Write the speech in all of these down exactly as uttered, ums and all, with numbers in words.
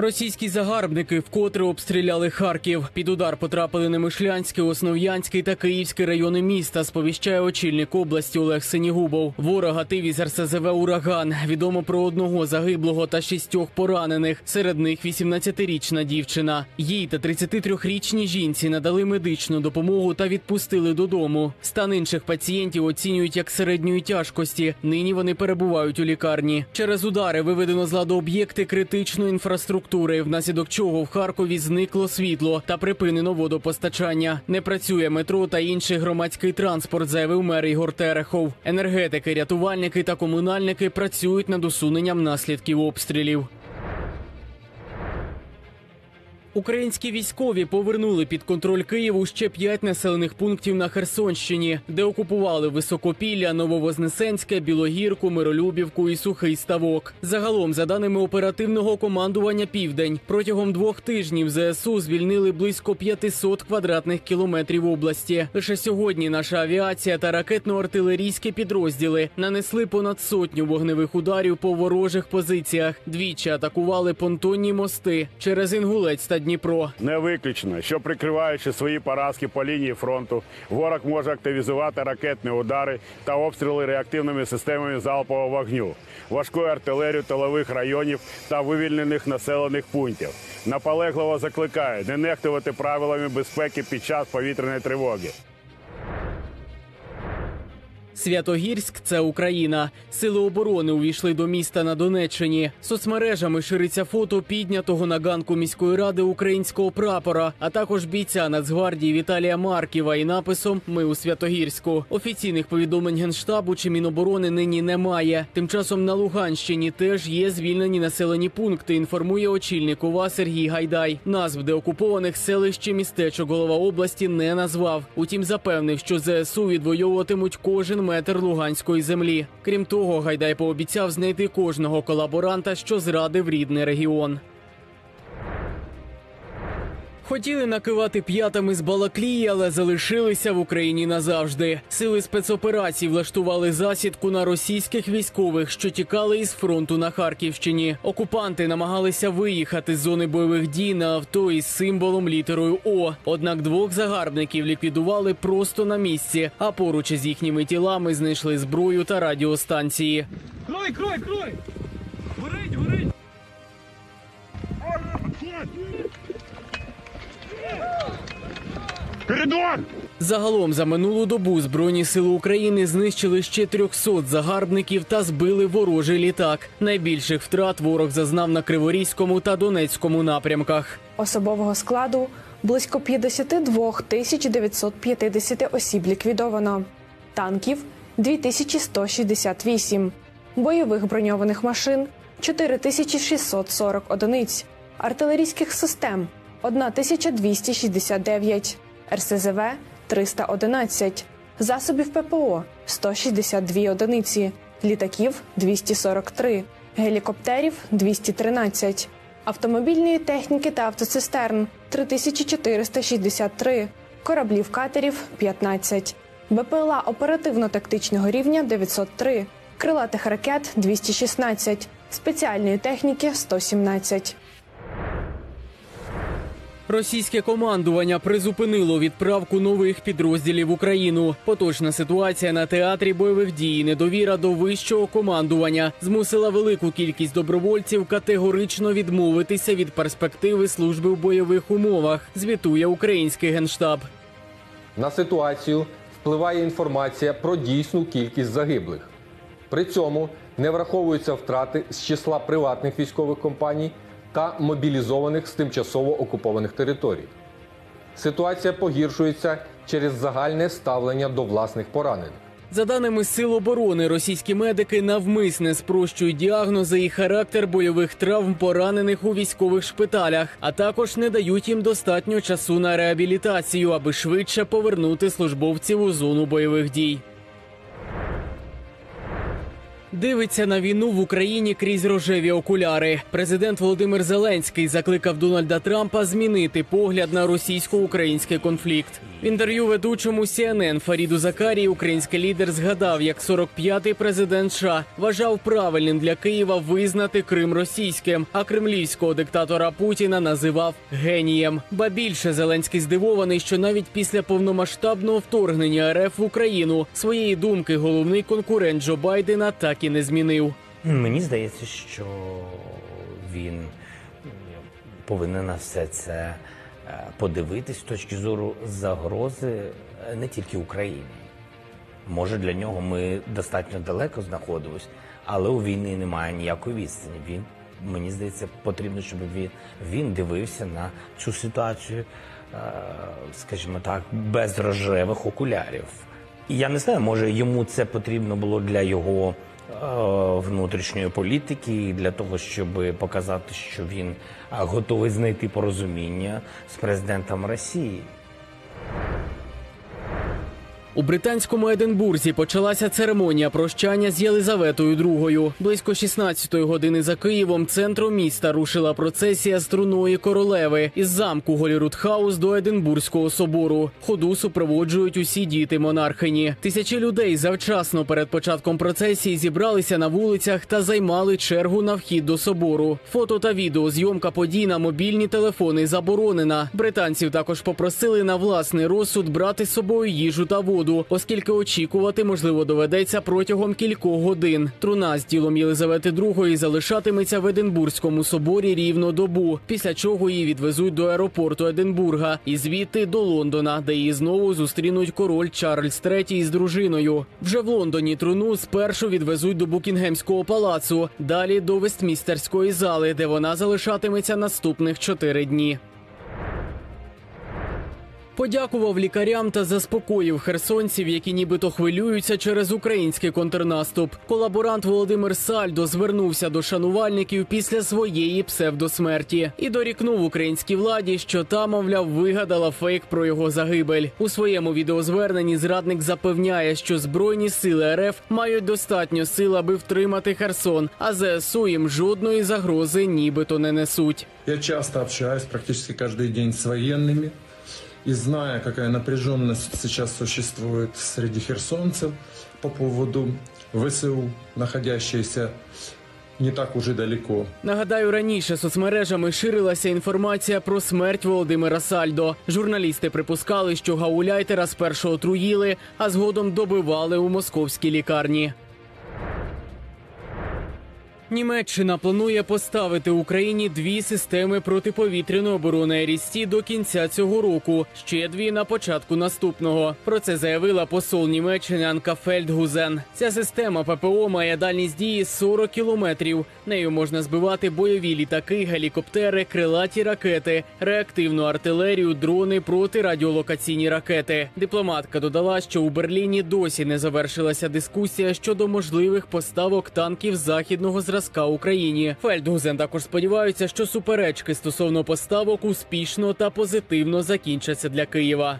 Російські загарбники вкотре обстріляли Харків. Під удар потрапили Немишлянський, Основ'янський та Київський райони міста, сповіщає очільник області Олег Синігубов. Ворог гатив із ер ес зе ве «Ураган». Відомо про одного загиблого та шістьох поранених. Серед них вісімнадцятирічна дівчина. Їй та тридцятитрирічній жінці надали медичну допомогу та відпустили додому. Стан інших пацієнтів оцінюють як середньої тяжкості. Нині вони перебувають у лікарні. Через удари виведено з ладу об'єкти критичної інфраструктури, внаслідок чого в Харкові зникло світло та припинено водопостачання. Не працює метро та інший громадський транспорт, заявив мер Ігор Терехов. Енергетики, рятувальники та комунальники працюють над усуненням наслідків обстрілів. Українські військові повернули під контроль Києву ще п'ять населених пунктів на Херсонщині, де окупували Високопілля, Нововознесенське, Білогірку, Миролюбівку і Сухий Ставок. Загалом, за даними оперативного командування «Південь», протягом двох тижнів зе ес у звільнили близько п'ятисот квадратних кілометрів області. Лише сьогодні наша авіація та ракетно-артилерійські підрозділи нанесли понад сотню вогневих ударів по ворожих позиціях. Двічі атакували понтонні мости через Інгулець та Дніпро. Не виключено, що прикриваючи свої поразки по лінії фронту, ворог може активізувати ракетні удари та обстріли реактивними системами залпового вогню, важкою артилерією тилових районів та вивільнених населених пунктів. Наполегливо закликаю не нехтувати правилами безпеки під час повітряної тривоги. Святогірськ – це Україна. Сили оборони увійшли до міста на Донеччині. Соцмережами шириться фото піднятого на ганку міської ради українського прапора, а також бійця Нацгвардії Віталія Марківа і написом «Ми у Святогірську». Офіційних повідомлень Генштабу чи Міноборони нині немає. Тим часом на Луганщині теж є звільнені населені пункти, інформує очільник ОВА Сергій Гайдай. Назв деокупованих селищ і містечок голова області не назвав. Утім, запевнив, що зе ес у відвоюватимуть кожен метр луганської землі. Крім того, Гайдай пообіцяв знайти кожного колаборанта, що зрадив рідний регіон. Хотіли накивати п'ятами з Балаклії, але залишилися в Україні назавжди. Сили спецоперацій влаштували засідку на російських військових, що тікали із фронту на Харківщині. Окупанти намагалися виїхати з зони бойових дій на авто із символом літерою О. Однак двох загарбників ліквідували просто на місці, а поруч із їхніми тілами знайшли зброю та радіостанції. Крой, крой, крой! Горить, горить! Коридор! Загалом за минулу добу Збройні сили України знищили ще трьохсот загарбників та збили ворожий літак. Найбільших втрат ворог зазнав на Криворізькому та Донецькому напрямках. Особового складу близько п'ятдесят два тисячі дев'ятсот п'ятдесят осіб ліквідовано. Танків – дві тисячі сто шістдесят вісім. Бойових броньованих машин – чотири тисячі шістсот сорок одиниць. Артилерійських систем – одна тисяча двісті шістдесят дев'ять. ер ес зе ве – триста одинадцять. Засобів пе пе о – сто шістдесят дві одиниці. Літаків – двісті сорок три. Гелікоптерів – двісті тринадцять. Автомобільної техніки та автоцистерн – три тисячі чотириста шістдесят три. Кораблів-катерів – п'ятнадцять. бе пе ел а оперативно-тактичного рівня – дев'ятсот три. Крилатих ракет – двісті шістнадцять. Спеціальної техніки – сто сімнадцять. Російське командування призупинило відправку нових підрозділів в Україну. Поточна ситуація на театрі бойових дій і недовіра до вищого командування змусила велику кількість добровольців категорично відмовитися від перспективи служби в бойових умовах, звітує український Генштаб. На ситуацію впливає інформація про дійсну кількість загиблих. При цьому не враховуються втрати з числа приватних військових компаній та мобілізованих з тимчасово окупованих територій. Ситуація погіршується через загальне ставлення до власних поранених. За даними Сил оборони, російські медики навмисне спрощують діагнози і характер бойових травм поранених у військових шпиталях, а також не дають їм достатньо часу на реабілітацію, аби швидше повернути службовців у зону бойових дій. Дивиться на війну в Україні крізь рожеві окуляри. Президент Володимир Зеленський закликав Дональда Трампа змінити погляд на російсько-український конфлікт. В інтерв'ю ведучому Сі Ен Ен Фаріду Закарії український лідер згадав, як сорок п'ятий президент США вважав правильним для Києва визнати Крим російським, а кремлівського диктатора Путіна називав генієм. Ба більше, Зеленський здивований, що навіть після повномасштабного вторгнення Ер Еф в Україну своєї думки головний конкурент Джо Байдена так і не змінив. Мені здається, що він повинен на все це подивитись з точки зору загрози не тільки Україні. Може, для нього ми достатньо далеко знаходимось, але у війни немає ніякої відстані. Він, мені здається, потрібно, щоб він, він дивився на цю ситуацію, скажімо так, без рожевих окулярів. І я не знаю, може йому це потрібно було для його внутрішньої політики, для того, щоб показати, що він готовий знайти порозуміння з президентом Росії. У британському Единбурзі почалася церемонія прощання з Єлизаветою другою. Близько шістнадцятої години за Києвом центром міста рушила процесія струнної королеви із замку Голіруд-Хаус до Единбурзького собору. Ходу супроводжують усі діти монархині. Тисячі людей завчасно перед початком процесії зібралися на вулицях та займали чергу на вхід до собору. Фото та відеозйомка подій на мобільні телефони заборонена. Британців також попросили на власний розсуд брати з собою їжу та воду, оскільки очікувати, можливо, доведеться протягом кількох годин. Труна з тілом Єлизавети другої залишатиметься в Единбурзькому соборі рівно добу, після чого її відвезуть до аеропорту Единбурга і звідти до Лондона, де її знову зустрінуть король Чарльз третій з дружиною. Вже в Лондоні труну спершу відвезуть до Букінгемського палацу, далі до Вестмінстерської зали, де вона залишатиметься наступних чотири дні. Подякував лікарям та заспокоїв херсонців, які нібито хвилюються через український контрнаступ. Колаборант Володимир Сальдо звернувся до шанувальників після своєї псевдосмерті і дорікнув українській владі, що та, мовляв, вигадала фейк про його загибель. У своєму відеозверненні зрадник запевняє, що Збройні сили Ер Еф мають достатньо сил, аби втримати Херсон, а Зе Ес У їм жодної загрози нібито не несуть. Я часто общаюсь практически каждый день с военными. И зная, какая напряженность сейчас существует среди херсонцев по поводу Вэ Эс У, находящейся не так уже далеко. Нагадаю, раніше соцмережами ширилася інформація про смерть Володимира Сальдо. Журналісти припускали, що гауляйтера спершу отруїли, а згодом добивали у московській лікарні. Німеччина планує поставити Україні дві системи протиповітряної оборони Ер Іс Ті до кінця цього року, ще дві на початку наступного. Про це заявила посол Німеччини Анка Фельдгузен. Ця система Пе Пе О має дальність дії сорок кілометрів. Нею можна збивати бойові літаки, гелікоптери, крилаті ракети, реактивну артилерію, дрони, протирадіолокаційні ракети. Дипломатка додала, що у Берліні досі не завершилася дискусія щодо можливих поставок танків західного зразка Україні. Фельдгузен також сподівається, що суперечки стосовно поставок успішно та позитивно закінчаться для Києва.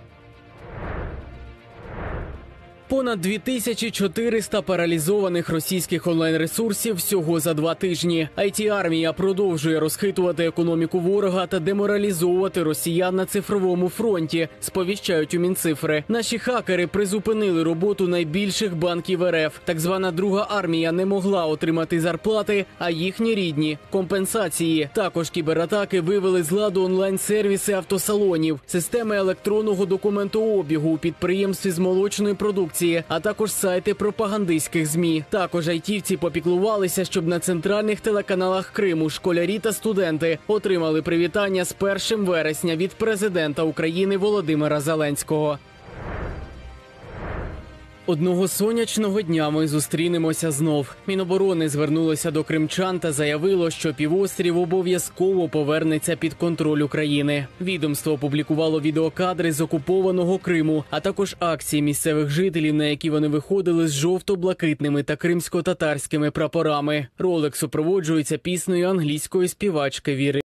Понад дві тисячі чотириста паралізованих російських онлайн-ресурсів всього за два тижні. Ай Ті-армія продовжує розхитувати економіку ворога та деморалізовувати росіян на цифровому фронті, сповіщають у Мінцифри. Наші хакери призупинили роботу найбільших банків Ер Еф. Так звана друга армія не могла отримати зарплати, а їхні рідні – компенсації. Також кібератаки вивели з ладу онлайн-сервіси автосалонів, системи електронного документообігу у підприємстві з молочної продукції, а також сайти пропагандистських ЗМІ. Також айтівці попіклувалися, щоб на центральних телеканалах Криму школярі та студенти отримали привітання з першим вересня від президента України Володимира Зеленського. Одного сонячного дня ми зустрінемося знов. Міноборони звернулося до кримчан та заявило, що півострів обов'язково повернеться під контроль України. Відомство опублікувало відеокадри з окупованого Криму, а також акції місцевих жителів, на які вони виходили з жовто-блакитними та кримсько-татарськими прапорами. Ролик супроводжується піснею англійської співачки Віри